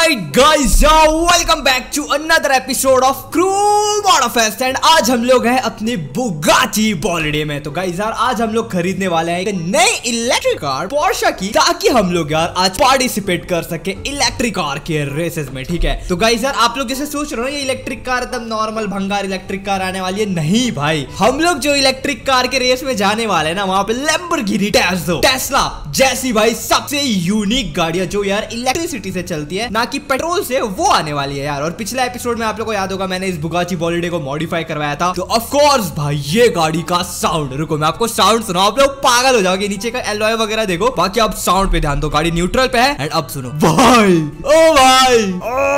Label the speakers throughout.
Speaker 1: Alright guys, welcome back to another episode of crew Motorfest. And आज हम लोग हैं अपनी बुगाटी बॉलिडे में। तो गाइस यार आज हम लोग खरीदने वाले हैं एक नई इलेक्ट्रिक कार पोर्शे की, ताकि हम लोग यार आज पार्टिसिपेट कर सके इलेक्ट्रिक कार के रेसेस में। ठीक है, तो गाइस यार आप लोग जैसे सोच रहे हो ये इलेक्ट्रिक कार एकदम नॉर्मल भंगार इलेक्ट्रिक कार आने वाली है, नहीं भाई। हम लोग जो इलेक्ट्रिक कार के रेस में जाने वाले हैं ना, वहां पे लैम्बोर्गिनी टेस्ला जैसी भाई सबसे यूनिक गाड़ियां जो यार इलेक्ट्रिसिटी से चलती है, ना कि पेट्रोल से, वो आने वाली है यार। और पिछले एपिसोड में आप लोगों को याद होगा मैंने इस बुगाटी बॉलिडे को मॉडिफाई करवाया था। तो ऑफ कोर्स भाई ये गाड़ी का साउंड, रुको मैं आपको साउंड सुनाऊं, आप लोग पागल हो जाओगे। नीचे का एलॉय वगैरह देखो, बाकी आप साउंड पे ध्यान दो। गाड़ी न्यूट्रल पे है एंड अब सुनो भाई, ओ भाई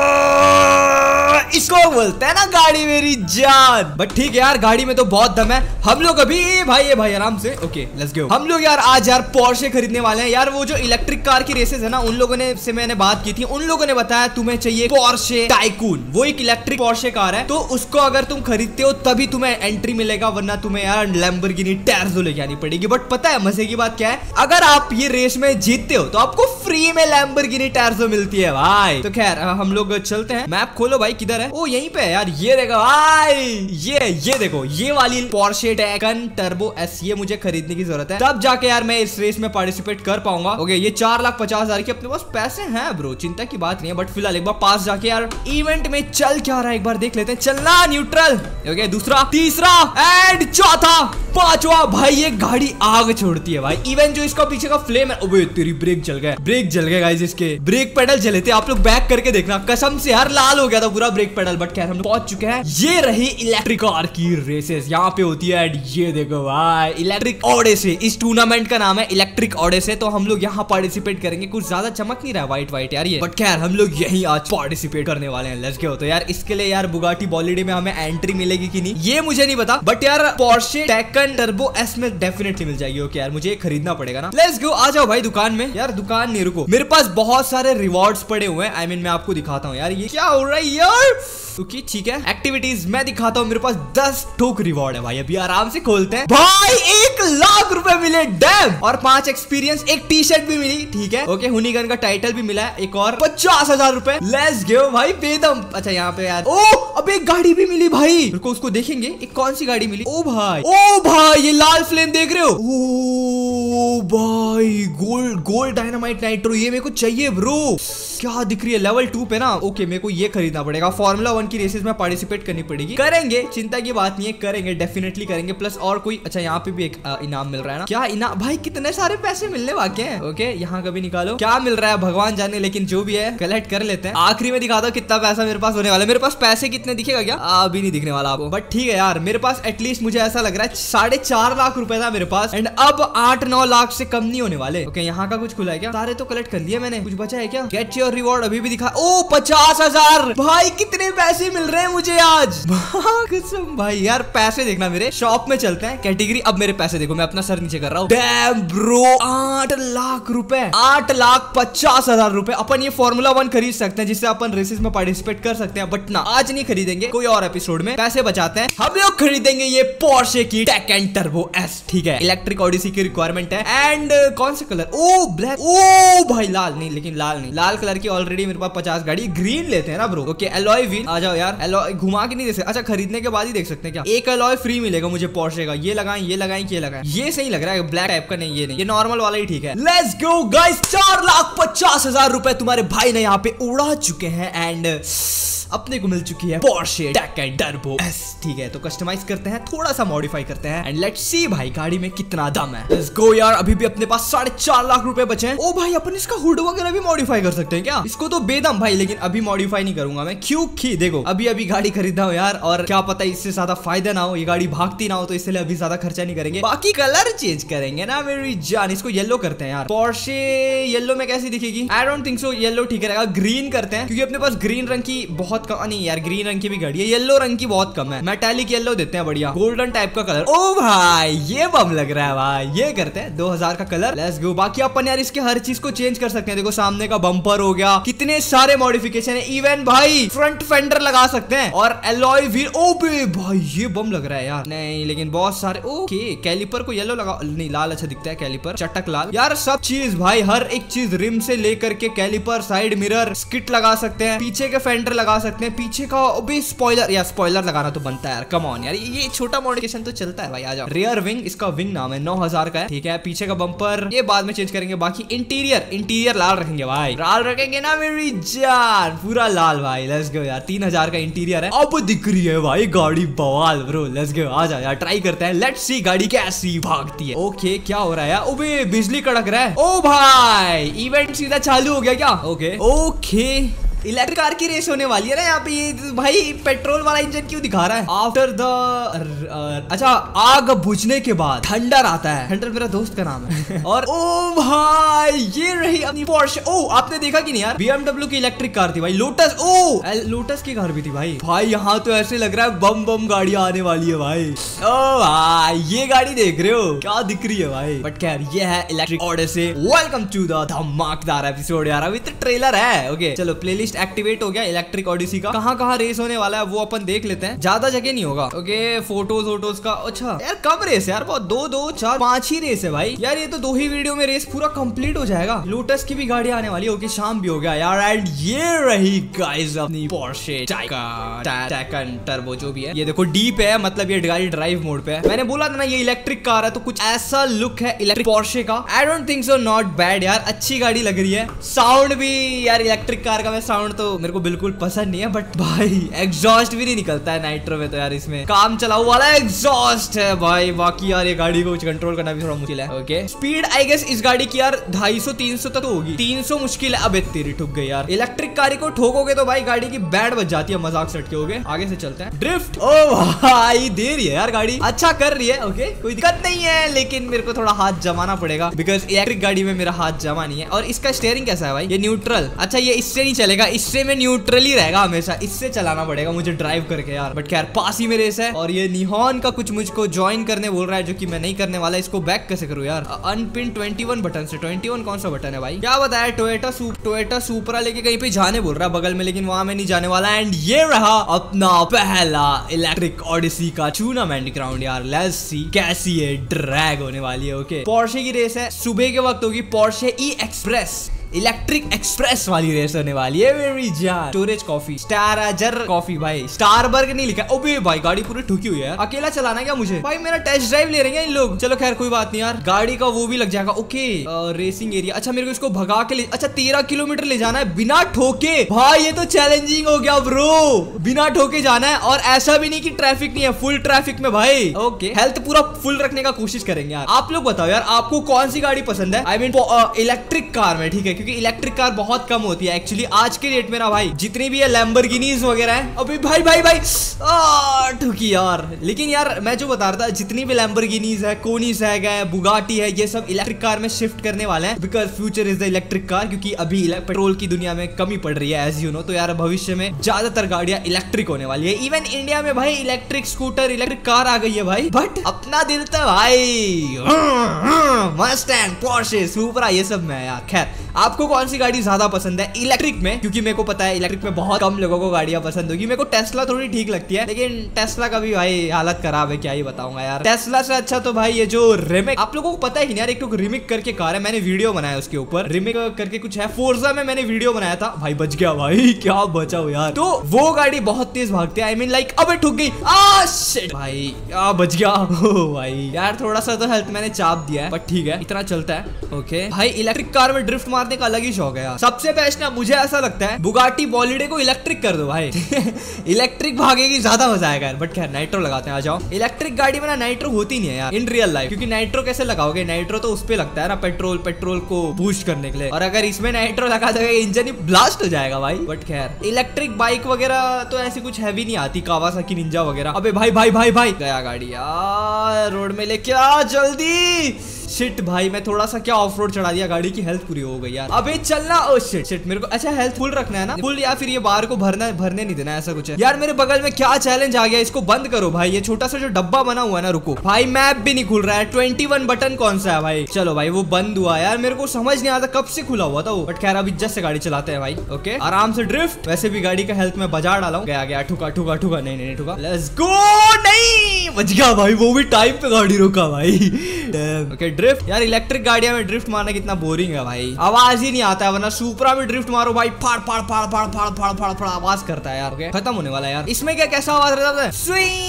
Speaker 1: इसको बोलते हैं ना गाड़ी मेरी जान। बट ठीक है यार, गाड़ी में तो बहुत दम है। हम लोग अभी भाई आराम से, ओके लेट्स गो। हम लोग यार आज यार पोर्शे खरीदने वाले हैं यार। वो जो इलेक्ट्रिक कार की रेसेस है ना, उन लोगों ने से मैंने बात की थी, उन लोगों ने बताया तुम्हें चाहिए पोर्शे टाइकून। वो एक इलेक्ट्रिक पोर्शे कार है, तो उसको अगर तुम खरीदते हो तभी तुम्हें एंट्री मिलेगा, वरना तुम्हें यार लैम्बोर्गिनी टेरेजो लेके आनी पड़ेगी। बट पता है मजे की बात क्या है, अगर आप ये रेस में जीतते हो तो आपको फ्री में लैम्बोर्गिनी टेरेजो मिलती है भाई। तो खैर हम लोग चलते हैं। मैप खोलो भाई, किधर है? ओ यहीं पे है यार, ये देखो भाई, ये देखो ये वाली पोर्शे टैकन टर्बो एस, ये मुझे खरीदने की जरूरत है, तब जाके यार मैं इस रेस में पार्टिसिपेट कर पाऊंगा। ओके ये 4,50,000 के अपने पास पैसे हैं ब्रो, चिंता की बात नहीं है। बट फिलहाल एक बार पास जाके यार इवेंट में चल क्या रहा है एक बार देख लेते हैं। चलना न्यूट्रल, ओके दूसरा, तीसरा एंड चौथा, पांचवा। भाई ये गाड़ी आग छोड़ती है भाई। इवन जो इसका पीछे का फ्लेम है, ओबे तेरी ब्रेक जल गया गाइस, इसके ब्रेक पेडल जले थे। आप लोग बैक करके देखना, कसम से यार लाल हो गया था पूरा ब्रेक पेडल। बट खैर हम लोग पहुंच चुके हैं। ये रही इलेक्ट्रिक कार की रेसेस, यहाँ पे होती है। ये देखो भाई इलेक्ट्रिक ओडेसे, इस टूर्नामेंट का नाम है इलेक्ट्रिक ओडेसे। तो हम लोग यहाँ पार्टिसिपेट करेंगे। कुछ ज्यादा चमक नहीं रहा है व्हाइट यार ये, बट खैर हम लोग यही आज पार्टिसिपेट करने वाले हैं। Let's go. तो यार इसके लिए यार बुगाटी बॉलिडे में हमें एंट्री मिलेगी कि नहीं ये मुझे नहीं पता, बट यार पोर्शे टैकन टर्बो एस में डेफिनेटली मिल जाएगी। ओके यार मुझे खरीदना पड़ेगा ना। लेट्स गो, आ जाओ भाई दुकान में। यार दुकान नहीं, रुको, मेरे पास बहुत सारे रिवॉर्ड्स पड़े हुए हैं। मैं आपको दिखाता हूँ यार ये क्या हो रहा है यार। ओके ठीक है, एक्टिविटीज मैं दिखाता हूँ। मेरे पास 10 ठोक रिवॉर्ड है भाई, अभी आराम से खोलते हैं। भाई 1,00,000 रुपए मिले डैम, और 5 एक्सपीरियंस, एक टी शर्ट भी मिली। ठीक है ओके, हुनीगन का टाइटल भी मिला है, एक और 50,000 रुपए। लेट्स गो भाई बेदम। अच्छा यहाँ पे यार, ओ अब एक गाड़ी भी मिली भाई, रुको उसको देखेंगे। एक कौन सी गाड़ी मिली? ओ भाई ये लाल फ्लेम देख रहे हो? ओ भाई गोल्ड डायनामाइट नाइट्रो, ये मेरे को चाहिए ब्रो। क्या दिख रही है? लेवल 2 पे ना। ओके मेरे को ये खरीदना पड़ेगा। फॉर्मूला 1 की रेसेस में पार्टिसिपेट करनी पड़ेगी। करेंगे, चिंता की बात नहीं है, करेंगे डेफिनेटली करेंगे। प्लस और कोई, अच्छा यहाँ पे भी एक इनाम मिल रहा है ना। क्या इनाम भाई? कितने सारे पैसे मिलने वाके हैं। ओके यहाँ कभी निकालो, क्या मिल रहा है भगवान जाने, लेकिन जो भी है कलेक्ट कर लेते हैं। आखिरी में दिखा दो कितना पैसा मेरे पास होने वाला है। मेरे पास पैसे कितने दिखेगा क्या? अभी नहीं दिखने वाला आपको, बट ठीक है यार मेरे पास एटलीस्ट मुझे ऐसा लग रहा है 4.5 लाख रुपए था मेरे पास, एंड अब 8-9 लाख से कम नहीं होने वाले। ओके यहाँ का कुछ खुला है क्या? सारे तो कलेक्ट कर लिए मैंने, कुछ बचा है क्या? गेट योर रिवॉर्ड अभी भी दिखा। ओ 50,000 भाई, कितने पैसे मिल रहे हैं मुझे आज। कसम भाई यार, पैसे देखना मेरे। शॉप में चलते हैं, कैटेगरी। अब मेरे पैसे देखो, मैं अपना सर नीचे कर रहा हूँ। डैम ब्रो, 8 लाख रुपए, 8,50,000 रुपए। अपन ये फॉर्मूला 1 खरीद सकते हैं, जिससे अपन रेसेस में पार्टिसिपेट कर सकते हैं। बट ना आज नहीं खरीदेंगे, कोई और एपिसोड में। पैसे बचाते हैं, हम लोग खरीदेंगे ये पोर्शे की टैकन टर्बो एस। ठीक है, इलेक्ट्रिक ओडिसी की रिक्वायरमेंट है। एंड कौन से कलर? ओ ब्लैक। ओ भाई लाल नहीं, लेकिन लाल नहीं, लाल कलर की ऑलरेडी मेरे पास 50 गाड़ी। ग्रीन लेते हैं ना ब्रो। ओके एलॉय व्हील, आ जाओ यार। एलॉय घुमा के नहीं दे सकते? अच्छा खरीदने के बाद ही देख सकते हैं क्या? एक एलॉय फ्री मिलेगा मुझे पोर्शे का। ये लगाएं, ये लगाएं, ये लगाएं। ये सही लग रहा है, ब्लैक टाइप का नहीं, ये नहीं, ये नॉर्मल वाला ही ठीक है। लेट्स गो गाइस, 4,50,000 रुपए तुम्हारे भाई ने यहाँ पे उड़ा चुके हैं। एंड अपने को मिल चुकी है पोर्शे टैकन टर्बो एस। ठीक है, तो कस्टमाइज करते हैं, थोड़ा सा मॉडिफाई करते हैं, एंड लेट्स सी भाई गाड़ी में कितना दम है। लेट्स गो यार, अभी भी अपने पास 4.5 लाख रुपए बचे हैं। ओ भाई अपन इसका हुड वगैरह भी मॉडिफाई कर सकते हैं क्या? इसको तो बेदम भाई, लेकिन अभी मॉडिफाई नहीं करूंगा मैं, क्योंकि देखो अभी गाड़ी खरीदा हो यार, और क्या पता इससे ज्यादा फायदा ना हो, ये गाड़ी भागती ना हो, तो इसलिए अभी ज्यादा खर्चा नहीं करेंगे। बाकी कलर चेंज करेंगे ना मेरी जान। इसको येलो करते हैं यार। पोर्शे येलो में कैसी दिखेगी? I don't think so yellow ठीक रहेगा। ग्रीन करते हैं, क्योंकि अपने पास ग्रीन रंग की बहुत बहुत कम, नहीं यार ग्रीन रंग की भी गाड़ी है, येलो रंग की बहुत कम है, मेटालिक येलो देते हैं बढ़िया, गोल्डन टाइप का कलर। ओ भाई ये बम लग रहा है भाई, ये करते हैं 2000 का कलर, लेट्स गो। बाकी अपन यार इसके हर चीज को चेंज कर सकते हैं, देखो सामने का बम्पर हो गया, कितने सारे मॉडिफिकेशन है, इवन भाई फ्रंट फेंडर लगा सकते हैं और एलॉय व्हील। ओ भाई ये बम लग रहा है यार, नहीं लेकिन बहुत सारे। ओके कैलिपर को येलो लगा, नहीं लाल अच्छा दिखता है कैलिपर, चटक लाल यार, सब चीज भाई हर एक चीज, रिम से लेकर के कैलिपर, साइड मिरर, स्किट लगा सकते हैं, पीछे के फेंडर लगा सकते हैं, पीछे का भी स्पॉइलर, यार स्पॉइलर लगाना तो बनता है यार, कम ऑन यार, ये छोटा मॉडिफिकेशन तो चलता है भाई, आ जाओ। रियर विंग, इसका विंग नाम है, 9000 का है, ठीक है। पीछे का बम्पर ये बाद में चेंज करेंगे, बाकी इंटीरियर लाल रखेंगे भाई, लाल रखेंगे ना मेरी जान, पूरा लाल भाई, लेट्स गो यार। 3000 का इंटीरियर है, अब दिख रही है भाई गाड़ी बवाल ब्रो, लेट्स गो, आ जाओ यार, ट्राई करते हैं, लेट्स सी गाड़ी कैसी भागती है। ओके क्या हो रहा है यार, ओबे बिजली कड़क रहा है, ओ भाई इवेंट सीधा चालू हो गया क्या? ओके इलेक्ट्रिक कार की रेस होने वाली है ना यहाँ पे, ये भाई पेट्रोल वाला इंजन क्यों दिखा रहा है? आफ्टर द अच्छा आग बुझने के बाद थंडर आता है, थंडर मेरा दोस्त का नाम है। और ओ भाई ये रही अपनी पोर्शे। ओ आपने देखा कि नहीं यार, BMW की इलेक्ट्रिक कार थी भाई, लोटस, ओ लोटस की कार भी थी भाई। भाई यहाँ तो ऐसे लग रहा है बम बम गाड़ियां आने वाली है भाई। ओ भाई ये गाड़ी देख रहे हो क्या दिख रही है भाई, बट खैर ये है electric Odyssey. Welcome to the धमाकेदार एपिसोड यार, अभी तो ट्रेलर है। ओके चलो प्लेलिस्ट एक्टिवेट हो गया इलेक्ट्रिक ओडिसी का, कहाँ रेस होने वाला है वो अपन देख लेते हैं, ज्यादा जगह नहीं होगा। ओके फोटोज का, अच्छा यार कम रेस है यार, बहुत 2 4 5 ही रेस है भाई यार, ये तो 2 ही वीडियो में रेस पूरा कंप्लीट हो जाएगा। लोटस की भी गाड़ी आने वाली है। ओके शाम भी हो गया यार, एंड ये रही गाइस अपनी पोर्शे टाइकन टर्बो जो भी है, ये देखो डीप है, मतलब ये गाड़ी ड्राइव मोड पे है। मैंने बोला था ना ये इलेक्ट्रिक कार है, तो कुछ ऐसा लुक है इलेक्ट्रिक पोर्शे का। I don't think so, not bad यार, अच्छी गाड़ी लग रही है। साउंड भी यार इलेक्ट्रिक कार का, मैं साउंड तो मेरे को बिल्कुल पसंद नहीं है, बट भाई एग्जॉस्ट भी नहीं निकलता है नाइट्रो में, तो यार इसमें काम चलाऊ वाला एग्जॉस्ट है भाई। बाकी यार ये गाड़ी को कंट्रोल करना भी थोड़ा मुश्किल है। ओके स्पीड आई गेस इस गाड़ी की यार 250-300 तक होगी, 300 मुश्किल है। अबे तेरी ठुक गई यार, इलेक्ट्रिक कार को ठोकोगे तो भाई गाड़ी की बैंड बज जाती है, मजाक से हटके। होगे आगे से चलते हैं, ड्रिफ्ट। ओ भाई दे रही है यार गाड़ी, अच्छा कर रही है। ओके कोई दिक्कत नहीं है, लेकिन मेरे को थोड़ा हाथ जमाना पड़ेगा, बिकॉज इलेक्ट्रिक गाड़ी में मेरा हाथ जमा नहीं है। और इसका स्टीयरिंग कैसा है भाई, ये न्यूट्रल, अच्छा ये इससे नहीं चलेगा, इससे में न्यूट्रल ही रहेगा हमेशा, इससे चलाना पड़ेगा मुझे ड्राइव करके यार। बट खैर पास ही में रेस है, और ये निहॉन का कुछ मुझको ज्वाइन करने बोल रहा है, जो कि मैं नहीं करने वाला। इसको बैक कैसे करूँ यार, अनपिन 21 बटन से। 21 कौन सा बटन है भाई, क्या बताया? टोयोटा सुपरा लेके कहीं पे जाने बोल रहा है बगल में, लेकिन वहां में नहीं जाने वाला। एंड ये रहा अपना पहला इलेक्ट्रिक ओडिसी का टूर्नामेंट ग्राउंड यार, लेट्स सी कैसी है ड्रैग होने वाली है। ओके पोर्शे की रेस है, सुबह के वक्त होगी, Porsche E express, electric express वाली रेस होने वाली है मेरी जान। स्टोरेज कॉफी, स्टारजर कॉफी भाई, स्टारबर्ग नहीं लिखा। ओबे भाई गाड़ी पूरी ठुकी हुई है, अकेला चलाना क्या मुझे भाई, मेरा टेस्ट ड्राइव ले रहे हैं इन लोग। चलो खैर कोई बात नहीं यार, गाड़ी का वो भी लग जाएगा। ओके रेसिंग एरिया, अच्छा मेरे को इसको भगा के ले, अच्छा 13 किलोमीटर ले जाना है बिना ठोके। भाई ये तो चैलेंजिंग हो गया ब्रो, बिना ठोके जाना है, और ऐसा भी नहीं कि ट्रैफिक नहीं है, फुल ट्रैफिक में भाई। ओके हेल्थ पूरा फुल रखने का कोशिश करेंगे यार। आप लोग बताओ यार आपको कौन सी गाड़ी पसंद है, आई मीन इलेक्ट्रिक कार में, ठीक है, क्योंकि इलेक्ट्रिक कार बहुत कम होती है एक्चुअली आज के डेट में ना भाई, जितनी भी है लैम्बोर्गिनीज वगैरह है। अभी भाई भाई भाई ठुकी यार, लेकिन यार मैं जो बता रहा था, जितनी भी लैम्बोर्गिनीज है, कोनिसैग है, बुगाटी है, ये सब इलेक्ट्रिक कार में शिफ्ट करने वाले हैं, because future is the electric car, क्योंकि अभी पेट्रोल की दुनिया में कमी पड़ रही है एज यू नो। तो यार भविष्य में ज्यादातर गाड़ियां इलेक्ट्रिक होने वाली है। इवन इंडिया में भाई इलेक्ट्रिक स्कूटर, इलेक्ट्रिक कार आ गई है भाई, बट अपना दिल तो भाई मस्टैंग, पोर्शे, सुपरा, ये सब में यार। खैर आपको कौन सी गाड़ी ज्यादा पसंद है इलेक्ट्रिक में, क्योंकि मेरे को पता है इलेक्ट्रिक में बहुत कम लोगों को गाड़ियां पसंद होगी। मेरे को टेस्ला थोड़ी ठीक लगती है, लेकिन टेस्ला का भी भाई हालत खराब है, क्या ही बताऊंगा यार। टेस्ला से अच्छा तो भाई ये जो रिमिक, आप लोगों को पता है कि यार एक तो रिमिक करके कार है, मैंने वीडियो बनाया उसके ऊपर, रिमिक करके कुछ है, फोर्जा में मैंने वीडियो बनाया था भाई, बच गया भाई, क्या बचाओ यार। तो वो गाड़ी बहुत तेज भागती है, आई मीन लाइक, अबे ठुक गई, शिट भाई, बच गया भाई यार, थोड़ा सा तो हेल्थ मैंने चाप दिया है, बट ठीक है इतना चलता है। ओके भाई इलेक्ट्रिक कार में ड्रिफ्ट मारने का अलग ही शौक है यार। सबसे बेस्ट ना मुझे ऐसा लगता है बुगाटी बॉलिडे को इलेक्ट्रिक कर दो भाई इलेक्ट्रिक भागेगी, ज्यादा मजा आएगा यार। बट खैर नाइट्रो लगाते हैं, आ जाओ। इलेक्ट्रिक गाड़ी में ना नाइट्रो होती नहीं है यार इन रियल लाइफ, क्योंकि नाइट्रो कैसे लगाओगे, नाइट्रो तो उस पे लगता है ना पेट्रोल को बूस्ट करने के लिए, और अगर इसमें नाइट्रो लगा दोगे इंजन ही ब्लास्ट हो जाएगा भाई। बट खैर इलेक्ट्रिक बाइक वगैरह तो ऐसी कुछ हैवी नहीं आती, कावासाकी निंजा वगैरह। अबे भाई भाई भाई भाई गया गाड़ी यार, रोड में लेके आ जल्दी, शिट भाई, मैं थोड़ा सा क्या ऑफ रोड चढ़ा दिया, गाड़ी की हेल्थ पूरी हो गई यार। अबे चलना। ओ शिट शिट, मेरे को अच्छा हेल्थ फुल रखना है ना, फुल, या फिर ये बाहर को भरने नहीं देना, ऐसा कुछ है यार। मेरे बगल में क्या चैलेंज आ गया, इसको बंद करो भाई। ये छोटा सा जो डब्बा बना हुआ है ना, रुको भाई, मैप भी नहीं खुल रहा है। 21 बटन कौन सा है भाई? चलो भाई, वो बंद हुआ यार, मेरे को समझ नहीं आता कब से खुला हुआ था वो, बट खैर अभी जस्ट से गाड़ी चलाते हैं भाई। ओके, आराम से ड्रिफ्ट। वैसे भी गाड़ी का हेल्थ में बजा डाला हूं। गया ठुका ठुका ठुका, नहीं ठुका, लेट्स गो। नहीं बच गया भाई, वो भी टाइम पे गाड़ी रोका भाई। Okay drift. यार इलेक्ट्रिक गाड़ियां में ड्रिफ्ट मारना कितना बोरिंग है भाई, आवाज ही नहीं आता है। वरना सुपरा में ड्रिफ्ट मारो भाई, फाड़ फाड़ फाड़ फाड़ फाड़ फाड़ फाड़ फाड़ आवाज करता है यार। ओके, खत्म होने वाला है यार। इसमें क्या कैसा आवाज रहता है?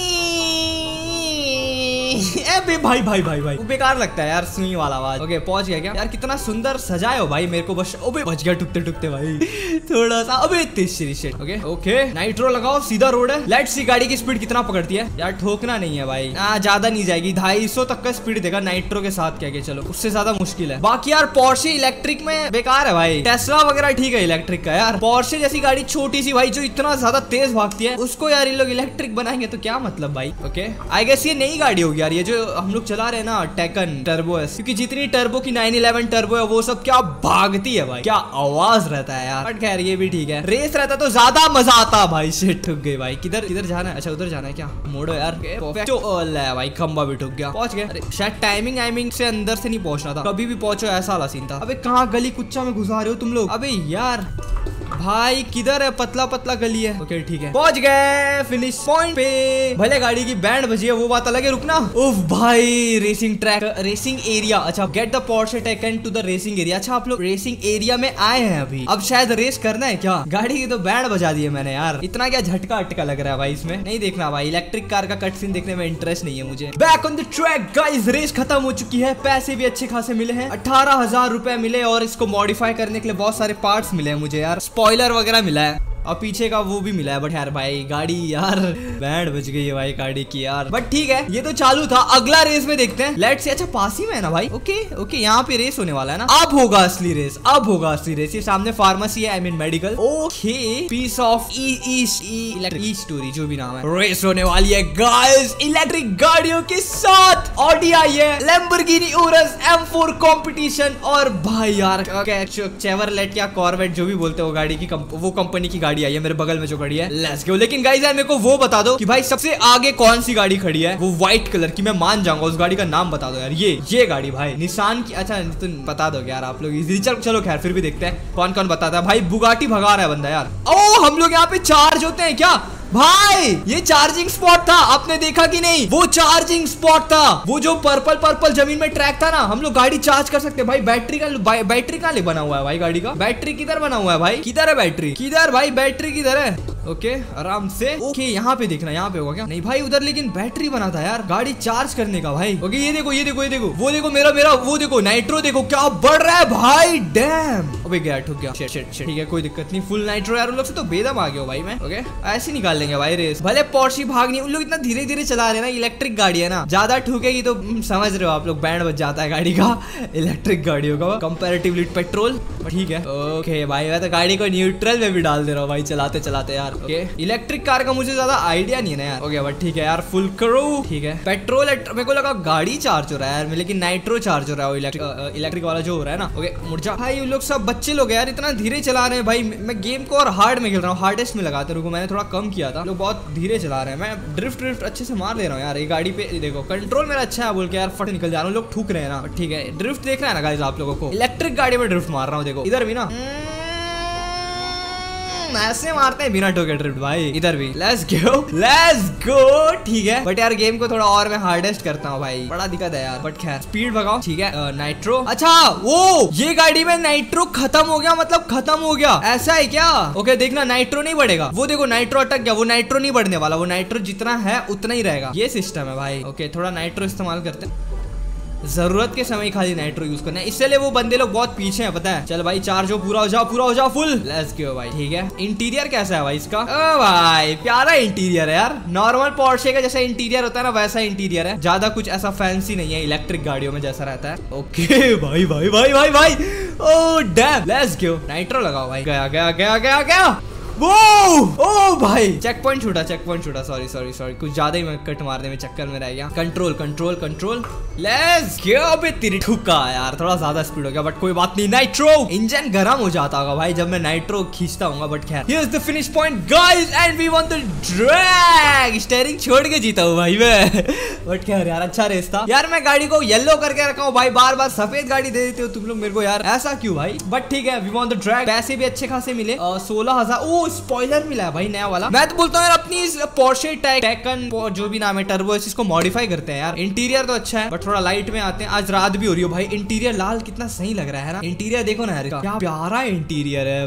Speaker 1: भाई भाई भाई भाई, बेकार लगता है यार सुई वाला आवाज। ओके, पहुंच गया क्या यार? कितना सुंदर सजाए हो भाई मेरे को, बस ओबे बच गया टुकते टुकते भाई थोड़ा सा। अबे तीसरी शिट। ओके ओके, नाइट्रो लगाओ, सीधा रोड है। लेट्स सी गाड़ी की स्पीड कितना पकड़ती है यार। ठोकना नहीं है भाई, ज्यादा नहीं जाएगी, 250 तक का स्पीड देगा नाइट्रो के साथ। क्या चलो, उससे ज्यादा मुश्किल है। बाकी यार पोर्शे इलेक्ट्रिक में बेकार है भाई, टेस्ला वगैरह ठीक है इलेक्ट्रिक का यार। पोर्शे जैसी गाड़ी छोटी सी भाई, जो इतना ज्यादा तेज भागती है, उसको यार इन लोग इलेक्ट्रिक बनाएंगे तो क्या मतलब भाई। ओके, आई गेस ये नई गाड़ी होगी यार, ये जो हम लोग चला रहे हैं ना, टेकन टर्बो है। क्योंकि जितनी टर्बो की 911 टर्बो है, वो सब क्या भागती है भाई, क्या आवाज रहता है यार। बट खैर ये भी ठीक है, रेस रहता तो ज्यादा मजा आता भाई। शिट, ठुक गई भाई। किधर किधर जाना है? अच्छा उधर जाना है क्या? मोड़ो यार भाई, खंबा भी ठुक गया। पहुंच गए। अरे शायद टाइमिंग से अंदर से नहीं पहुंचना था, कभी भी पहुंचो ऐसा वाला सीन था। अबे कहाँ गली कुच्चा में घुसा रहे हो तुम लोग? अबे यार भाई किधर है? पतला पतला गली है। ओके ठीक है, पहुंच गए फिनिश पॉइंट पे। भले गाड़ी की बैंड बजी है, वो बात अलग है। रुकना। उफ भाई, रेसिंग ट्रैक, रेसिंग एरिया। अच्छा, get the Porsche taken to the racing area. अच्छा, आप लोग रेसिंग एरिया में आए हैं अभी, अब शायद रेस करना है क्या? गाड़ी की तो बैंड बजा दी है मैंने यार, इतना क्या झटका अटका लग रहा है भाई इसमें। नहीं देखना भाई, इलेक्ट्रिक कार का कट सीन देखने में इंटरेस्ट नहीं है मुझे। Back on the track guys, race खत्म हो चुकी है। पैसे भी अच्छे खासे मिले हैं, 18,000 रुपए मिले, और इसको मॉडिफाई करने के लिए बहुत सारे पार्ट्स मिले हैं मुझे यार। स्पॉइलर वगैरह मिला है, और पीछे का वो भी मिला है। बट यार भाई गाड़ी यार बैंड बज गई है भाई गाड़ी की यार। बट ठीक है, ये तो चालू था, अगला रेस में देखते हैं। Let's say. अच्छा पास ही में है ना भाई। ओके ओके, यहाँ पे रेस होने वाला है ना। अब होगा असली रेस, अब होगा असली रेस। ये सामने फार्मेसी है, I mean medical. Okay, piece of E story, जो भी नाम है। रेस होने वाली है गाइस इलेक्ट्रिक गाड़ियों के साथ। ऑडी आई है, लैम्बोर्गिनी उरस M4 कंपटीशन। और भाई यार चेवरलेट या कॉर्वेट, जो भी बोलते हो गाड़ी की, वो कंपनी की गाड़ी आई है मेरे बगल में जो खड़ी है। Let's go. लेकिन गाइस यार मेरे को वो बता दो कि भाई सबसे आगे कौन सी गाड़ी खड़ी है? वो व्हाइट कलर की, मैं मान जाऊंगा। उस गाड़ी का नाम बता दो यार। ये गाड़ी भाई निसान की। अच्छा तो बता दो यार आप लोग इजीली। चलो खैर फिर भी देखते हैं कौन कौन बताता है। भाई बुगाटी भगा रहा है बंदा यार। ओ हम लोग यहाँ पे चार्ज होते हैं क्या भाई? ये चार्जिंग स्पॉट था, आपने देखा कि नहीं? वो चार्जिंग स्पॉट था, वो जो पर्पल जमीन में ट्रैक था ना, हम लोग गाड़ी चार्ज कर सकते हैं भाई। बैटरी कहाँ ले बना हुआ है भाई गाड़ी का? बैटरी किधर बना हुआ है भाई? किधर है बैटरी? किधर भाई बैटरी किधर है? ओके आराम से। ओके यहाँ पे देखना, यहाँ पे होगा क्या? नहीं भाई उधर लेकिन बैटरी बना था यार गाड़ी चार्ज करने का भाई। ओके ये देखो ये देखो ये देखो, वो देखो मेरा वो देखो नाइट्रो देखो क्या बढ़ रहा है भाई। डैम, अबे गया ठुक गया। ठीक है कोई दिक्कत नहीं, फुल नाइट्रो यार। उन लोग से तो बेदम आ गया भाई मैं। ओके ऐसे निकाल लेंगे भाई रेस। भले पोर्शे भागनी, उन लोग इतना धीरे धीरे चला रहे हैं ना, इलेक्ट्रिक गाड़ी है ना, ज्यादा ठुकेगी तो समझ रहे हो आप लोग, बैंड बज जाता है गाड़ी का इलेक्ट्रिक गाड़ियों का कंपैरेटिवली पेट्रोल। ठीक है ओके भाई, मैं तो गाड़ी को न्यूट्रल में भी डाल दे रहा हूँ भाई चलाते चलाते यार। ओके इलेक्ट्रिक कार का मुझे ज्यादा आइडिया नहीं है ना यार। ओके बट ठीक है यार, फुल करो। ठीक है पेट्रोल, मेरे को लगा गाड़ी चार्ज हो रहा है यार, लेकिन नाइट्रो चार्ज हो रहा है इलेक्ट्रिक वाला जो हो रहा है ना। ओके मुर्जा भाई, उन लोग सब बच्चे लोग यार इतना धीरे चला रहे हैं भाई। मैं गेम को और हार्ड में खेल रहा हूँ, हार्डेस्ट में लगाते रुको, मैंने थोड़ा कम किया था। लोग बहुत धीरे चला रहे हैं, मैं ड्रिफ्ट अच्छे से मार ले रहा हूँ यार। ये गाड़ी पे देखो कंट्रोल मेरा अच्छा है बोल के यार फट निकल जा रहा हूँ। लोग ठुक रहे हैं ना, ठीक है ड्रिफ्ट देख रहा है ना गाइस आप लोगों को। इलेक्ट्रिक गाड़ी में ड्रिफ्ट मार रहा हूँ, देखो इधर भी ना ऐसे मारते हैं बिना ठोके ड्रिफ्ट भाई, इधर भी। Let's go. ठीक है बट यार गेम को थोड़ा और मैं हार्डेस्ट करता हूँ भाई, बड़ा दिक्कत है यार। बट खैर स्पीड भगाओ। ठीक है नाइट्रो। अच्छा वो ये गाड़ी में नाइट्रो खत्म हो गया, मतलब खत्म हो गया, ऐसा है क्या? ओके देखना नाइट्रो नहीं बढ़ेगा, वो देखो नाइट्रो अटक गया। वो नाइट्रो नहीं बढ़ने वाला, वो नाइट्रो जितना है उतना ही रहेगा, ये सिस्टम है भाई। ओके थोड़ा नाइट्रो इस्तेमाल करते हैं, जरूरत के समय खाली नाइट्रो यूज करना है, इसलिए वो बंदे लोग बहुत पीछे हैं पता है। चल भाई चार्ज हो, पूरा हो जाओ फुल। लेट्स गो भाई। ठीक है इंटीरियर कैसा है भाई इसका? ओ भाई प्यारा इंटीरियर है यार, नॉर्मल पोर्शे का जैसा इंटीरियर होता है ना वैसा इंटीरियर है, ज्यादा कुछ ऐसा फैंसी नहीं है इलेक्ट्रिक गाड़ियों में जैसा रहता है। ओके भाई भाई भाई भाई भाई, oh damn. Let's go nitro लगाओ भाई। गया वो ओ भाई चेक पॉइंट छूटा, सॉरी सॉरी सॉरी, कुछ ज्यादा ही मैं कट मारने में चक्कर में रह गया। Control control control, let's go. अबे तेरी ठुक्का यार, थोड़ा ज्यादा स्पीड हो गया बट कोई बात नहीं। नाइट्रो इंजन गर्म हो जाता होगा भाई जब मैं नाइट्रो खींचता हूँ, बट खैर here is the finish point guys and we want the drag. Steering छोड़ के जीता हूँ भाई मैं, बट खैर यार अच्छा रेस था यार। मैं गाड़ी को येलो करके रखा हूँ भाई, बार बार सफेद गाड़ी दे देते हो तुम लोग मेरे को यार, ऐसा क्यों भाई? बट ठीक है, वी वांट द ड्रैग। पैसे भी अच्छे खासे मिले, 16,000। ओ स्पॉइलर मिला है भाई नया वाला। मैं तो बोलता हूँ यार अपनी इस पोर्शे टैकन जो भी नाम है टर्बो, इसको मॉडिफाई करते हैं यार। इंटीरियर तो अच्छा है बट थोड़ा लाइट में आते हैं। आज रात भी हो रही हो भाई, इंटीरियर लाल कितना सही लग रहा है ना। इंटीरियर देखो ना यार, क्या प्यारा इंटीरियर है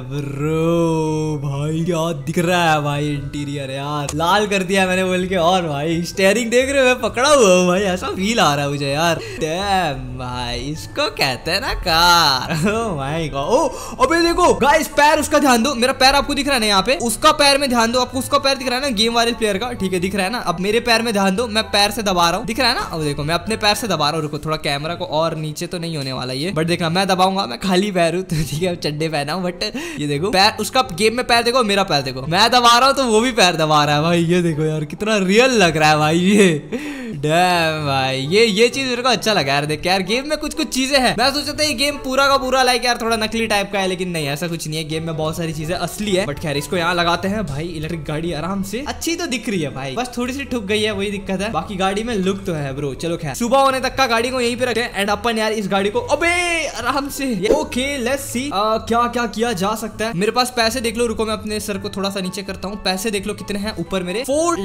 Speaker 1: ब्रो भाई, क्या दिख रहा है भाई इंटीरियर यार। लाल कर दिया मैंने बोल के, और भाई स्टीयरिंग देख रहे हो मैं पकड़ा हुआ हूँ भाई, ऐसा फील आ रहा है मुझे यार। डैम भाई, इसको कहते हैं ना car. Oh my god, oh अबे देखो गाइस, पैर उसका ध्यान दो। मेरा पैर आपको दिख रहा है ना यहाँ पे, उसका पैर में ध्यान दो। आपको उसका पैर दिख रहा है ना गेम वाले प्लेयर का, ठीक है दिख रहा है ना। अब मेरे पैर में ध्यान दो, मैं पैर से दबा रहा हूँ, दिख रहा है ना। अब देखो मैं अपने पैर से दबा रहा हूँ, रुको थोड़ा कैमरा को, और नीचे तो नहीं होने वाला ये, बट देखना मैं दबाऊंगा, मैं खाली पैर हूँ तो ठीक है, चड्डे पहना हूँ बट ये देखो पैर उसका गेम में पैर देखो, मेरा पैर देखो, मैं दबा रहा हूँ तो वो भी पैर दबा रहा है भाई। ये देखो यार कितना रियल लग रहा है भाई ये। डैम भाई, ये चीज मेरे को अच्छा लगा यार। देख यार गेम में कुछ कुछ चीजें हैं, मैं सोचा था ये गेम पूरा का पूरा लाइक यार थोड़ा नकली टाइप का है, लेकिन नहीं ऐसा कुछ नहीं है। गेम में बहुत सारी चीजें असली है, बट खैर इसको यहाँ लगाते हैं भाई। इलेक्ट्रिक गाड़ी आराम से अच्छी तो दिख रही है भाई, बस थोड़ी सी ठुक गई है वही दिक्कत है, बाकी गाड़ी में लुक तो है ब्रो। चलो खैर सुबह होने तक का गाड़ी को यहीं पे रखते हैं एंड अपन यार इस गाड़ी को अबे आराम से। ओके लेट्स सी क्या क्या किया जा सकता है। मेरे पास पैसे देख लो, रुको मैं अपने सर को थोड़ा सा नीचे करता हूँ। पैसे देख लो कितने हैं ऊपर मेरे,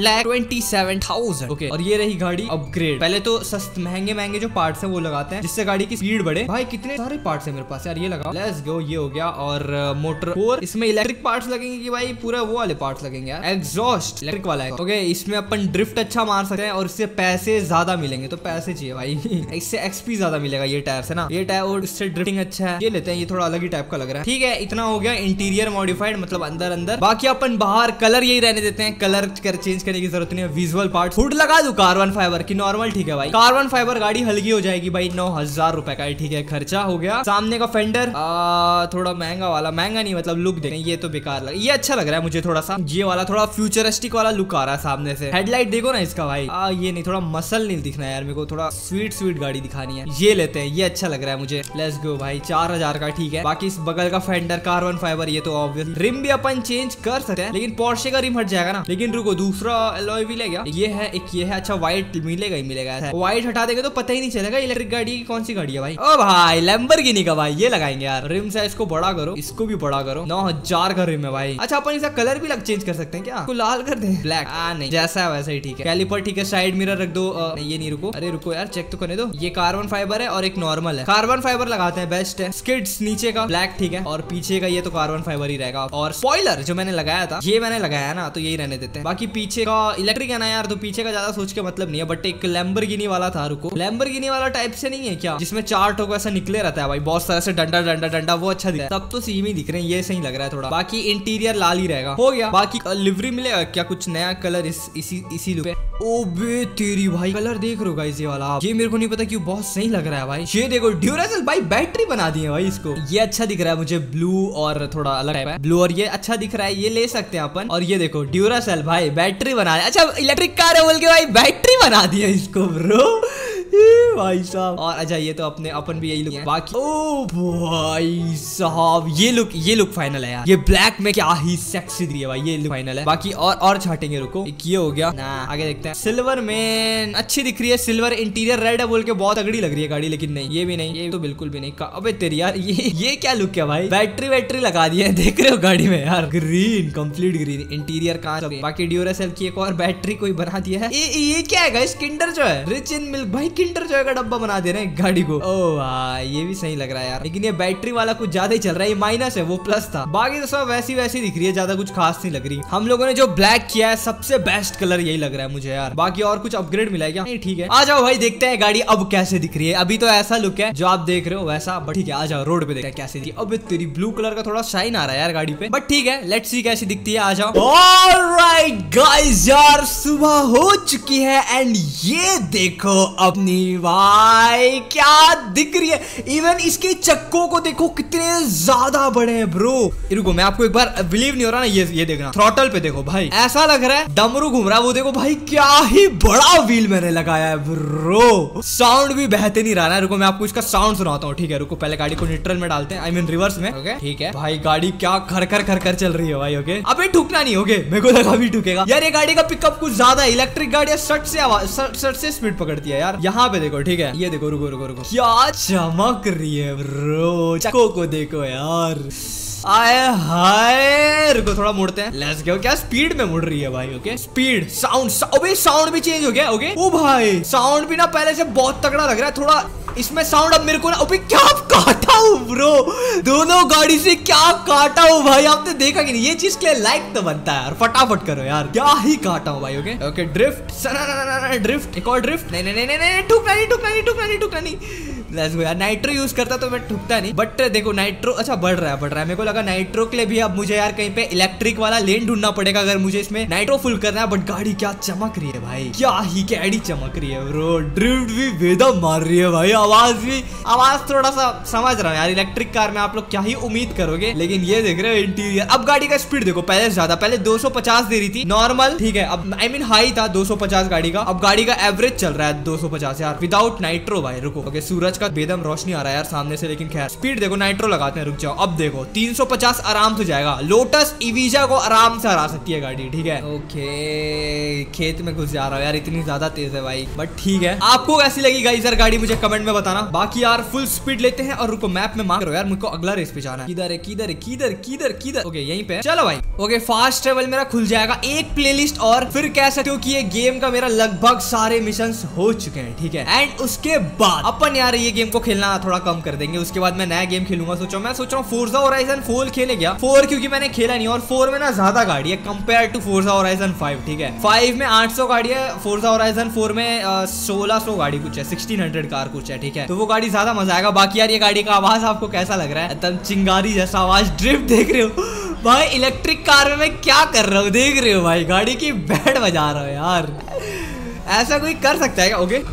Speaker 1: 4,27,000। ओके और ये रही गाड़ी अपग्रेड। पहले तो सस्ते महंगे जो पार्ट्स हैं वो लगाते हैं जिससे गाड़ी की स्पीड बढ़े। भाई कितने सारे पार्ट्स हैं मेरे पास यार, ये लगा। लेट्स गो, ये हो गया। और मोटर 4, इसमें इलेक्ट्रिक पार्ट्स लगेंगे कि भाई पूरा वो वाले पार्ट्स लगेंगे यार। एग्जॉस्ट इलेक्ट्रिक वाला है। ओके इसमें अपन ड्रिफ्ट अच्छा मार सकते हैं और इससे पैसे ज्यादा मिलेंगे, तो पैसे चाहिए भाई। इससे एक्सपी ज्यादा मिलेगा ये टायर से ना, ये टायर, और इससे ड्रिफ्टिंग अच्छा है। ये लेते हैं, ये थोड़ा अलग ही टाइप का लग रहा है। ठीक है इतना हो गया इंटीरियर मॉडिफाइड, मतलब अंदर अंदर। बाकी अपन बाहर कलर यही रहने देते हैं, कलर चेंज करने की जरूरत नहीं है। विजुअल पार्ट हुड लगा दूं कार्बन फाइबर की नॉर्मल, ठीक है भाई कार्बन फाइबर गाड़ी हल्की हो जाएगी भाई। 9,000 रुपए का, ठीक है खर्चा हो गया। सामने का फेंडर थोड़ा महंगा वाला, महंगा नहीं मतलब लुक देखें, ये तो बेकार लग, ये अच्छा लग रहा है मुझे थोड़ा सा। ये वाला थोड़ा फ्यूचरिस्टिक वाला लुक आ रहा है सामने से। हेडलाइट देखो ना इसका भाई, ये नहीं, थोड़ा मसल नहीं दिखना है यार मेरे को, थोड़ा स्वीट गाड़ी दिखानी है। ये लेते हैं, ये अच्छा लग रहा है मुझे। लेट्स गो भाई 4,000 का, ठीक है। बाकी इस बगल का फेंडर कार्बन फाइबर, ये तो ऑब्वियस। रिम भी अपन चेंज कर सकते हैं, लेकिन पोर्शे का रिम हट जाएगा ना। लेकिन रुको दूसरा एलॉय व्हील है क्या? ये है एक, ये है अच्छा व्हाइट मिलेगा ही मिलेगा। व्हाइट हटा देंगे तो पता ही नहीं चलेगा इलेक्ट्रिक गाड़ी की कौन सी गाड़ी है भाई। ओ भाई लैम्बोर्गिनी का भाई, ये लगाएंगे यार। रिम से इसको बड़ा करो, इसको भी बड़ा करो। 9,000 का रिम है भाई। अच्छा अपन इसका कलर भी चेंज कर सकते हैं क्या? इसको लाल कर दे, ब्लैक। नहीं जैसा है वैसा ही ठीक है। कैलिपर ठीक है, साइड मिरर रख दो। ये नहीं, रुको, अरे रुको यार चेक तो करने दो। ये कार्बन फाइबर है और एक नॉर्मल है। कार्बन फाइबर लगाते हैं, बेस्ट है। स्किड्स नीचे का ब्लैक, ठीक है, और पीछे का ये तो कार्बन फाइबर ही रहेगा। और स्पॉइलर जो मैंने लगाया था, ये मैंने लगाया ना, तो यही रहने देते हैं। बाकी पीछे का इलेक्ट्रिक है ना यार, तो पीछे का ज्यादा सोच के मतलब नहीं है। बट एक लैम्बोर्गिनी वाला था, रुको लैम्बोर्गिनी वाला टाइप से नहीं है क्या, जिसमें 4 ठोक ऐसा निकले रहता है भाई, बहुत सारे से डंडा डंडा डंडा, वो अच्छा दिखता है। सब तो सेम ही दिख रहे हैं, ये सही लग रहा है थोड़ा। बाकी इंटीरियर लाल ही रहेगा, हो गया। बाकी लिवरी मिलेगा क्या कुछ नया कलर इसी लुक पे? ओबे तेरी भाई कलर देख रहे हो गाइस, ये वाला ये मेरे को नहीं पता क्यों बहुत सही लग रहा है भाई। ये देखो ड्यूरासेल भाई बैटरी बना दी है भाई इसको, ये अच्छा दिख रहा है मुझे। ब्लू और थोड़ा अलग है, ब्लू और ये अच्छा दिख रहा है, ये ले सकते हैं अपन। और ये देखो ड्यूरासेल भाई बैटरी बना है। अच्छा इलेक्ट्रिक कार है बोल के भाई बैटरी बना दी है इसको ब्रो भाई साहब। और अच्छा ये तो अपने अपन भी यही लुक है। बाकी ओ भाई साहब ये लुक फाइनल है यार। ये ब्लैक में क्या ही सेक्सी दिख रही है भाई, ये लुक फाइनल है। बाकी और छाटेंगे, रुको एक ये हो गया ना, आगे देखते हैं। सिल्वर में अच्छी दिख रही है, सिल्वर इंटीरियर रेड है बोल के बहुत तगड़ी लग रही है गाड़ी, लेकिन नहीं ये भी नहीं, ये तो बिल्कुल भी नहीं। अबे तेरी यार ये क्या लुक है भाई, बैटरी लगा दी है देख रहे हो गाड़ी में यार। ग्रीन कंप्लीट ग्रीन इंटीरियर कांच। बाकी ड्यूरासेल की एक और बैटरी कोई बना दिया है। ये क्या है गाइस, किंडर जो है रिच इन मिल्क भाई, किंडर जो का डब्बा बना दे रहे हैं गाड़ी को। ओ भाई ये भी सही लग रहा है यार, लेकिन ये बैटरी वाला कुछ ज्यादा ही चल रहा है, ये माइनस है वो प्लस था। बाकी तो सब वैसी दिख रही है, ज्यादा कुछ खास नहीं लग रही। हम लोगों ने जो ब्लैक किया है सबसे बेस्ट कलर यही लग रहा है मुझे यार। बाकी और कुछ अपग्रेड मिला है क्या? नहीं ठीक है, आ जाओ भाई देखते हैं गाड़ी अब कैसे दिख रही है। अभी तो ऐसा लुक है जो आप देख रहे हो वैसा, बट ठीक है आ जाओ रोड पे देखते हैं कैसे दिखती है। अब तेरी ब्लू कलर का थोड़ा शाइन आ रहा है यार गाड़ी पे, बट ठीक है लेट्स सी कैसी दिखती है, आ जाओ। ऑलराइट गाइस यार सुबह हो चुकी है एंड ये देखो अपनी नहीं भाई, क्या दिख रही है। इवन इसके चक्कों को देखो कितने ज्यादा बड़े हैं ब्रो। रुको मैं आपको एक बार, बिलीव नहीं हो रहा ना, ये देखना, थ्रॉटल पे देखो भाई, ऐसा लग रहा है डमरू घूम रहा है। वो देखो भाई क्या ही बड़ा व्हील मैंने लगाया है ब्रो। साउंड भी बहते नहीं रहा है। रुको मैं आपको इसका साउंड सुनाता हूँ, ठीक है। रुको पहले गाड़ी को न्यूट्रल में डालते हैं, आई मीन रिवर्स में। ओके ठीक है भाई, गाड़ी क्या खर खर चल रही है भाई। ओके अबे ठुकना नहीं, ओके मेरे को लगा भी ठुकेगा यार। ये गाड़ी का पिकअप कुछ ज्यादा, इलेक्ट्रिक गाड़ी सट से स्पीड पकड़ती है यार। यहाँ पे देखो, ठीक है, ये देखो, रुको रुको रुको, क्या चमक रही है ब्रो। चक्कों को देखो यार, आए हाय। रुको थोड़ा मुड़ते हैं, लेट्स गो। क्या स्पीड में मुड़ रही है भाई। ओके स्पीड, साउंड भी चेंज हो गया। ओके ओ भाई साउंड भी ना पहले से बहुत तगड़ा लग रहा है थोड़ा इसमें साउंड। अब मेरे को ना, अबे क्या काटा हूँ ब्रो, दोनों गाड़ी से क्या काटा हूँ भाई। आपने देखा कि नहीं, ये चीज के लिए लाइक तो बनता है यार, फटाफट करो यार, क्या ही काटा हूँ भाई। ओके ओके ड्रिफ्ट, ड्रिफ्ट, एक और ड्रिफ्ट। नहीं, ठुकना नहीं। लेट्स गो यार, नाइट्रो यूज करता तो मैं ठुकता नहीं, बट देखो नाइट्रो अच्छा बढ़ रहा है। मेरे को लगा नाइट्रो के लिए भी अब मुझे यार कहीं पे इलेक्ट्रिक वाला लेन ढूंढना पड़ेगा अगर मुझे इसमें नाइट्रो फुल करना है। बट गाड़ी क्या चमक रही है भाई, क्या ही कैडी चमक रही है ब्रो। ड्रिफ्ट भी बेदम मार रही है भाई, आवाज थोड़ा सा समझ रहा हूँ यार। इलेक्ट्रिक कार में आप लोग क्या ही उम्मीद करोगे, लेकिन ये देख रहे हो इंटीरियर। अब गाड़ी का स्पीड देखो, पहले ज्यादा, पहले 250 दे रही थी नॉर्मल, ठीक है। अब आई मीन हाई था 250 गाड़ी का, अब गाड़ी का एवरेज चल रहा है 250 यार, विदाउट नाइट्रो भाई। रुको ओके, सूरज का बेदम रोशनी आ रहा है यार सामने से, लेकिन खैर स्पीड देखो, नाइट्रो लगाते हैं, रुक जाओ। अब देखो 350 आराम से जाएगा। लोटस इवीजा को आराम से हरा सकती है गाड़ी, ठीक है। ओके खेत में घुस जा रहा है यार, इतनी ज्यादा तेज है भाई, बट ठीक है। आपको कैसी लगी गाइस यार गाड़ी, मुझे कमेंट में बताना। बाकी यार फुल स्पीड लेते हैं और रुको मैप में मार्क करो यार, मुझको अगला रेस पे जाना है। किधर ओके यहीं पे, चलो भाई। ओके फास्ट ट्रेवल मेरा खुल जाएगा, एक प्लेलिस्ट और फिर कह सकते हो कि ये गेम का मेरा लगभग सारे मिशंस हो चुके हैं, ठीक है। एंड उसके बाद अपन यार ये गेम को खेलना थोड़ा कम कर देंगे, उसके बाद मैं नया गेम खेलूंगा। मैं सोच रहा हूँ फोर्जा होराइजन 4 खेले गया 4, क्योंकि मैंने खेला नहीं, और 4 में ना ज्यादा गाड़ी है कंपेयर टू फोर्जा होराइजन 5, ठीक है। 5 में 800 गाड़ी है, फोर्जा होराइजन 4 में 1600 गाड़ी कुछ है, 1600 कार कुछ है, ठीक है। तो वो गाड़ी ज्यादा मजा आएगा। बाकी यार ये गाड़ी का आवाज आपको कैसा लग रहा है, एकदम चिंगारी जैसा आवाज। ड्रिफ्ट देख रहे हो भाई, इलेक्ट्रिक कार में मैं क्या कर रहा हूँ देख रहे हो भाई, गाड़ी की बैंड बजा रहा हूँ यार। ऐसा कोई कर सकता है क्या? ओके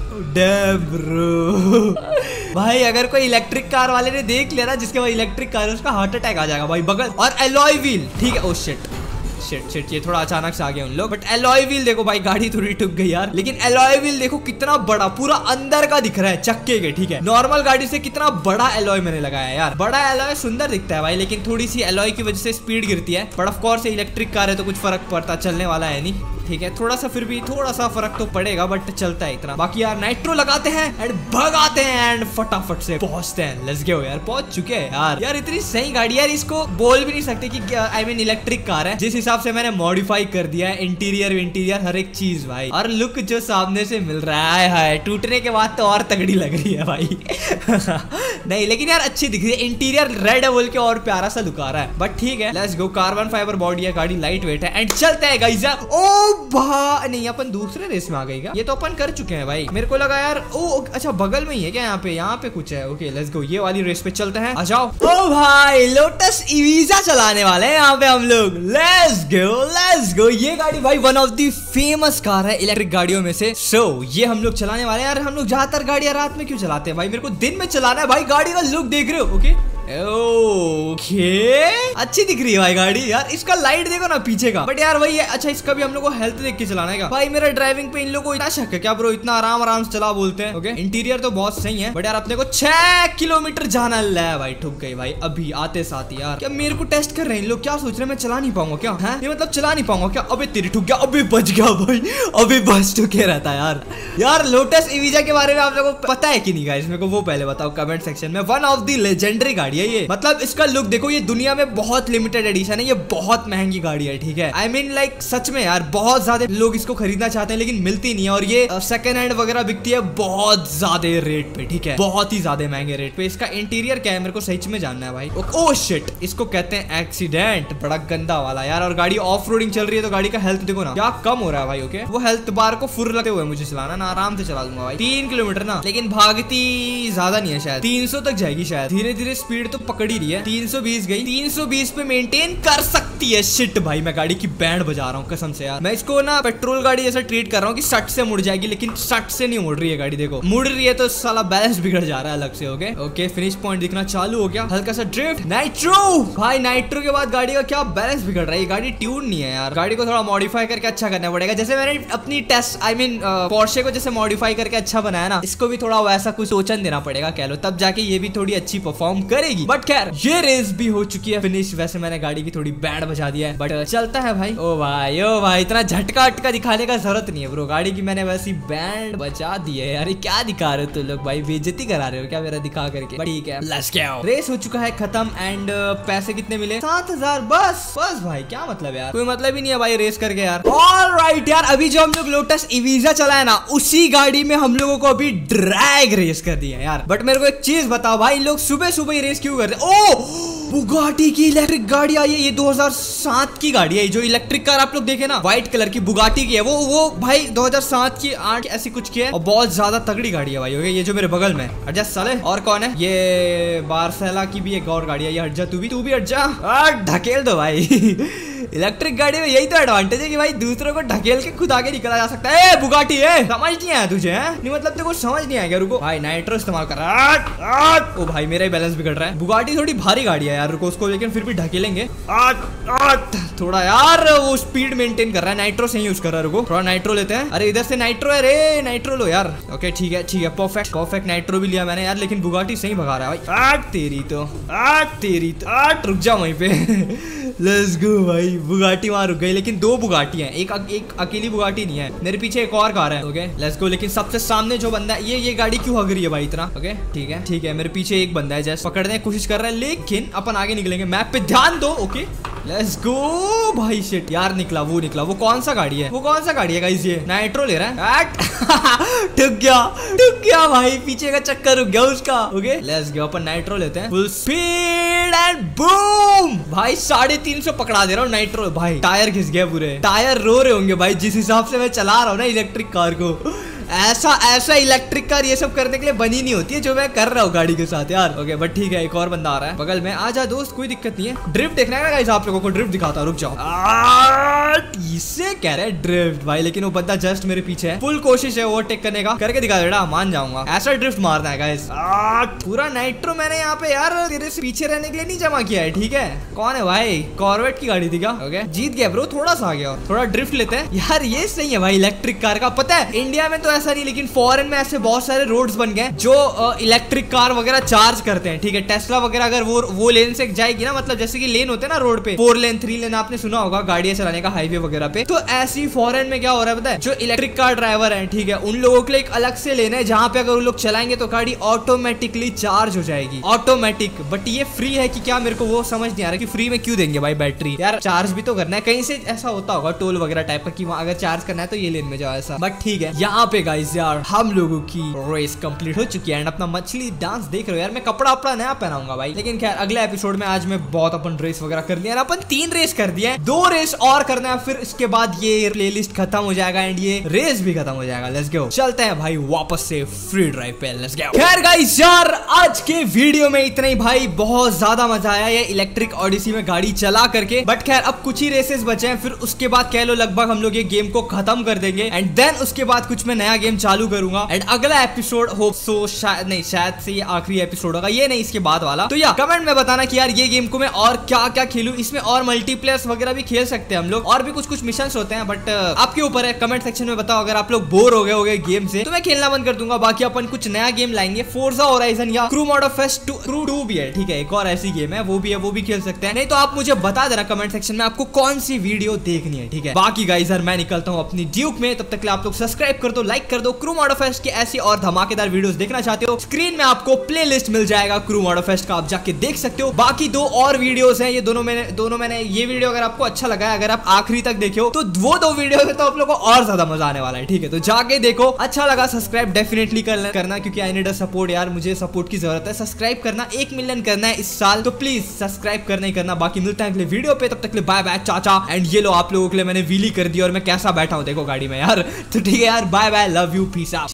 Speaker 1: ब्रो भाई, अगर कोई इलेक्ट्रिक कार वाले ने देख लिया ना, जिसके पास इलेक्ट्रिक कार है, उसका हार्ट अटैक आ जाएगा भाई। बगल और एलॉय व्हील, ठीक है। ओ शिट, ये थोड़ा अचानक से आ गए उन लोग, बट एलॉय व्हील देखो भाई, गाड़ी थोड़ी ठुक गई यार, लेकिन एलॉय व्हील देखो कितना बड़ा, पूरा अंदर का दिख रहा है चक्के के, ठीक है। नॉर्मल गाड़ी से कितना बड़ा एलॉय मैंने लगाया यार। बड़ा एलॉय सुंदर दिखता है भाई, लेकिन थोड़ी सी एलॉय की वजह से स्पीड गिरती है। But of course electric car है तो कुछ फर्क पड़ता, चलने वाला है नहीं, ठीक है। थोड़ा सा फिर भी थोड़ा सा फर्क तो पड़ेगा, बट चलता है इतना। बाकी यार नाइट्रो लगाते हैं एंड भगाते हैं एंड फटाफट से पहुंचते हैं। लेट्स गो यार, पहुंच चुके हैं यार इतनी सही गाड़ी यार, इसको बोल भी नहीं सकते कि आई मीन इलेक्ट्रिक कार है। जिस हिसाब से मैंने मॉडिफाई कर दिया है, इंटीरियर हर एक चीज भाई, और लुक जो सामने से मिल रहा है टूटने के बाद तो और तगड़ी लग रही है भाई नहीं लेकिन यार अच्छी दिख रही है, इंटीरियर रेड है बोल के और प्यारा सा लुक आ रहा है, बट ठीक है। Let's go, carbon fibre body है, गाड़ी लाइट वेट है एंड चलते हैं गाइस। ओ भाई नहीं, अपन दूसरे रेस में आ गए क्या? ये तो अपन कर चुके हैं भाई, मेरे को लगा यार। ओ अच्छा बगल में ही है क्या? यहाँ पे कुछ है। ओके लेट्स गो, ये वाली रेस पे चलते हैं, आ जाओ। ओ भाई लोटस इवीजा चलाने वाले हैं यहाँ पे हम लोग। Let's go. ये गाड़ी भाई one of the famous car है इलेक्ट्रिक गाड़ियों में से। सो ये हम लोग चलाने वाले हैं यार। हम लोग ज्यादातर गाड़ियां रात में क्यों चलाते हैं भाई, मेरे को दिन में चलाना है भाई। गाड़ी का लुक देख रहे हो? ओके अच्छी दिख रही है भाई गाड़ी यार, इसका लाइट देखो ना पीछे का, बट यार वही है। अच्छा इसका भी हम लोग को हेल्थ देख के चलाना है भाई। मेरा ड्राइविंग पे इन लोगों को इतना शक है क्या ब्रो, इतना आराम से चला बोलते हैं। ओके इंटीरियर तो बहुत सही है, बट यार अपने को 6 किलोमीटर जाना है भाई। ठुक गई भाई अभी आते साथ यार। क्या मेरे को टेस्ट कर रहे हैं लोग, क्या सोच रहे हैं मैं चला नहीं पाऊंगा क्या? है ये मतलब चला नहीं पाऊंगा क्या? अबे तेरी ठुक गया, अभी बच गया भाई, अभी बच चुके रहता है यार। लोटस इवीजा के बारे में आप लोगों को पता है कि नहीं गाइस? मेरे को वो पहले बताओ कमेंट सेक्शन में। वन ऑफ द लेजेंडरी गाड़ी है ये, मतलब इसका लुक देखो, ये दुनिया में बहुत लिमिटेड एडिशन है, ये बहुत महंगी गाड़ी है, ठीक है। आई मीन लाइक सच में यार, बहुत ज्यादा लोग इसको खरीदना चाहते हैं लेकिन मिलती नहीं है, और ये सेकंड हैंड वगैरह बिकती है बहुत ज्यादा रेट पे, ठीक है, बहुत ही ज्यादा महंगे रेट पे। इसका इंटीरियर क्या है मेरे को सच में जानना है भाई। ओ शिट, इसको कहते हैं एक्सीडेंट, बड़ा गंदा वाला यार। और गाड़ी ऑफ रोडिंग चल रही है तो गाड़ी का हेल्थ देखो ना क्या कम हो रहा है भाई। ओके वो हेल्थ बार को फुल रखते हुए मुझे चलाना ना, आराम से चला दूंगा भाई। 3 किलोमीटर ना, लेकिन भागती ज्यादा नहीं है, शायद 300 तक जाएगी शायद। धीरे धीरे स्पीड स्पीड तो पकड़ ही रही है। 320 गई, 320 पे मेंटेन कर सकती है। शिट भाई मैं गाड़ी की बैंड बजा रहा हूँ कसम से यार। मैं इसको ना पेट्रोल गाड़ी जैसा ट्रीट कर रहा हूँ कि सट से मुड़ जाएगी, लेकिन सट से नहीं मुड़ रही है गाड़ी। देखो मुड़ रही है तो साला बैलेंस बिगड़ जा रहा है अलग से। ओके ओके फिनिश पॉइंट दिखना चालू हो गया। हल्का सा ड्रिफ्ट, नाइट्रो भाई। नाइट्रो के बाद गाड़ी का क्या बैलेंस बिगड़ रहा है। ये गाड़ी ट्यून नहीं है यार, गाड़ी को थोड़ा मॉडिफाई करके अच्छा करना पड़ेगा। जैसे मैंने अपनी टेस्ट पोर्शे को जैसे मॉडिफाई करके अच्छा बनाया ना, इसको भी थोड़ा वैसा कुछ सोचन देना पड़ेगा कह लो, तब जाके ये भी थोड़ी अच्छी परफॉर्म करेगी। बट खैर ये रेस भी हो चुकी है फिनिश। वैसे मैंने गाड़ी की थोड़ी बैंड बजा दिया है, बट चलता है भाई। ओ भाई इतना झटका अटका दिखाने का जरूरत नहीं है ब्रो। गाड़ी की मैंने वैसी बैंड बजा दी है यार। क्या दिखा रहे हो तुम लोग भाई, बेइज्जती करा रहे हो क्या मेरा दिखा करके। ठीक है लेट्स गो। रेस हो चुका है खत्म एंड पैसे कितने मिले? 7000 बस भाई। क्या मतलब यार, कोई मतलब ही नहीं है भाई रेस करके यार। ऑलराइट यार, अभी जो हम लोग लोटस इवीजा चला है ना, उसी गाड़ी में हम लोगों को अभी ड्रैग रेस कर दिया यार। बट मेरे को एक चीज बताओ भाई, लोग सुबह सुबह ही रेस क्यों कर रहे? ओ बुगाटी की इलेक्ट्रिक गाड़ी आई है। ये 2007 की गाड़ी है। जो इलेक्ट्रिक कार आप लोग देखे ना, व्हाइट कलर की बुगाटी की है वो भाई 2007 की 8 ऐसी कुछ की है, और बहुत ज्यादा तगड़ी गाड़ी है भाई। ओके ये जो मेरे बगल में हट साले। और कौन है ये? बारसेला की भी एक और गाड़ी है। ये हट जा, तू भी हट जा, ढकेल दो भाई। इलेक्ट्रिक गाड़ी में यही तो एडवांटेज है कि भाई दूसरों को ढकेल के खुद आगे निकला जा सकता है। बुगाटी है, समझ नहीं आया तुझे? नहीं मतलब तेरे को समझ नहीं आएगा। रुको भाई नाइट्रो इस्तेमाल कर रहा है। ओ भाई मेरा ही बैलेंस बिगड़ रहा है। बुगाटी थोड़ी भारी गाड़ी है यार, रुको उसको लेकिन फिर भी ढकेलेंगे थोड़ा यार। वो स्पीड मेंटेन कर रहा है, नाइट्रो से ही यूज कर रहा है। रुको थोड़ा नाइट्रो लेते हैं। अरे इधर से नाइट्रो है रे, नाइट्रो लो यार। ओके ठीक है परफेक्ट नाइट्रो भी लिया मैंने यार, लेकिन बुगाटी सही भगा रहा है भाई। तेरी तो रुक जा वहीं पे। लेट्स गो भाई। बुगाटी वहां रुक गई, लेकिन 2 बुगाटी हैं, एक अकेली बुगाटी नहीं है। मेरे पीछे एक और कार है। Okay let's go. लेकिन सबसे सामने जो बंदा है, ये गाड़ी क्यों हग रही है भाई इतना? ओके ठीक है मेरे पीछे एक बंदा है जैसे पकड़ने की कोशिश कर रहा है, लेकिन अपन आगे निकलेंगे। मैप पे ध्यान दो। ओके लेट्स गो भाई। शिट यार निकला वो कौन सा गाड़ी है गाइस? ये नाइट्रो ले रहा है। ठुक गया भाई, पीछे का चक्कर रुक गया उसका। ओके लेट्स गो, अपन नाइट्रो लेते हैं फुल स्पीड एंड बूम भाई। 350 पकड़ा दे रहा हूँ नाइट्रो भाई। टायर घिस गया पूरे, टायर रो रहे होंगे भाई जिस हिसाब से मैं चला रहा हूँ ना इलेक्ट्रिक कार को। ऐसा इलेक्ट्रिक कार ये सब करने के लिए बनी नहीं होती है जो मैं कर रहा हूँ गाड़ी के साथ यार। ओके बट ठीक है, एक और बंदा आ रहा है बगल में। आजा दोस्त, कोई दिक्कत नहीं है। ड्रिफ्ट देखना है गाइस आप लोगों को, ड्रिफ्ट दिखाता हूं, रुक जाओ। इससे कह रहे ड्रिफ्ट भाई, लेकिन वो बंदा जस्ट मेरे पीछे है। फुल कोशिश है ओवरटेक करने का, करके दिखा देना, मान जाऊंगा। ऐसा ड्रिफ्ट मारना है गाइस। पूरा नाइट्रो मैंने यहाँ पे यार तेरे से पीछे रहने के लिए नहीं जमा किया है। ठीक है कौन है भाई? कॉर्वेट की गाड़ी थी क्या? ओके जीत गया ब्रो, थोड़ा सा आ गया और थोड़ा ड्रिफ्ट लेते हैं यार। ये सही है भाई इलेक्ट्रिक कार का। पता है इंडिया में तो ऐसा नहीं, लेकिन फॉरेन में ऐसे बहुत सारे रोड्स बन गए जो इलेक्ट्रिक कार वगैरह चार्ज करते हैं। ठीक है टेस्ला वगैरह अगर वो लेन से जाएगी ना, मतलब जैसे कि लेन होते हैं ना रोड पे, 4 लेन 3 लेन आपने सुना होगा गाड़ियां चलाने का हाईवे वगैरह पे। तो ऐसी फॉरेन में क्या हो रहा है पता है? जो इलेक्ट्रिक कार ड्राइवर है ठीक है, उन लोगों के लिए एक अलग से लेन है जहाँ पे अगर उन लोग चलाएंगे तो गाड़ी ऑटोमेटिकली चार्ज हो जाएगी, ऑटोमेटिक। बट ये फ्री है कि क्या, मेरे को वो समझ नहीं आ रहा कि फ्री में क्यों देंगे भाई बैटरी यार। चार्ज भी तो करना है कहीं से, ऐसा होता होगा टोल वगैरह टाइप का कि वहाँ अगर चार्ज करना है तो ये लेन में जाओ ऐसा। बट ठीक है यहाँ पे गाइस यार हम लोगों की रेस कंप्लीट हो चुकी है एंड अपना मछली डांस देख रहे हो यार। मैं कपड़ा अपना नया पहनाऊंगा भाई, लेकिन खैर अगले एपिसोड में आज मैं बहुत अपन रेस वगैरह कर लिया। अपन 3 रेस कर दिए, 2 रेस और करना है, फिर इसके बाद ये प्लेलिस्ट खत्म हो जाएगा एंड ये रेस भी खत्म हो जाएगा। लेट्स गो, चलते हैं भाई वापस से फ्री ड्राइव पे। Let's go. खैर गाइस यार आज के वीडियो में इतना ही भाई, बहुत ज्यादा मजा आया ये इलेक्ट्रिक ऑडिसी में गाड़ी चला करके। बट खैर अब कुछ ही रेसेस बचे हैं, फिर उसके बाद कह लो लगभग हम लोग ये गेम को खत्म कर देंगे एंड देन उसके बाद कुछ मैं नया गेम चालू करूंगा एंड अगला एपिसोड होप सो शायद से ये आखिरी एपिसोड होगा, ये नहीं इसके बाद वाला। तो या कमेंट में बताना कि यार ये गेम को मैं और क्या क्या खेलूं। इसमें और मल्टीप्लेयर्स वगैरह भी खेल सकते हैं हम लोग, और भी कुछ मिशंस होते हैं, बट आपके ऊपर है। कमेंट सेक्शन में बताओ, अगर आप लोग बोर हो गए गेम से तो मैं खेलना बंद कर दूंगा। बाकी अपन कुछ नया गेम लाएंगे, फोर्जा होराइजन या क्रू मोडोफेस्ट 2 भी है ठीक है, एक और ऐसी गेम है वो भी है, वो भी खेल सकते हैं। नहीं तो आप मुझे बता देना कमेंट सेक्शन में आपको कौन सी वीडियो देखनी है ठीक है। बाकी गाइस यार मैं निकलता हूँ अपनी ड्यूक में, तब तक आप लोग सब्सक्राइब कर दो, लाइक कर दो। क्रू मोडोफेस्ट की ऐसी और धमाकेदार वीडियोस देखना चाहते हो, स्क्रीन में आपको प्लेलिस्ट मिल जाएगा क्रू मोडोफेस्ट का, आप जाके देख सकते हो। बाकी 2 और वीडियोस हैं, ये दोनों मैंने ये वीडियो अगर आपको अच्छा लगा है, अगर आप आखिरी तक देखे हो तो वो 2 वीडियो है तो आप लोगों को और ज्यादा मजा आने वाला है ठीक है। तो जाके देखो, अच्छा लगा सब्सक्राइब डेफिनेटली करना क्योंकि आई नीड अ सपोर्ट यार, मुझे सपोर्ट की जरूरत है। सब्सक्राइब करना 1 मिलियन करना है इस साल, तो प्लीज सब्सक्राइब करना ही करना। बाकी मिलता है अगले वीडियो पे, तब तक के लिए बाय बाय चाचा। एंड ये लो आप लोगों के लिए मैंने व्हीली कर दी और मैं कैसा बैठा हूँ देखो गाड़ी में यार। तो ठीक है यार, bye bye, love you, peace out.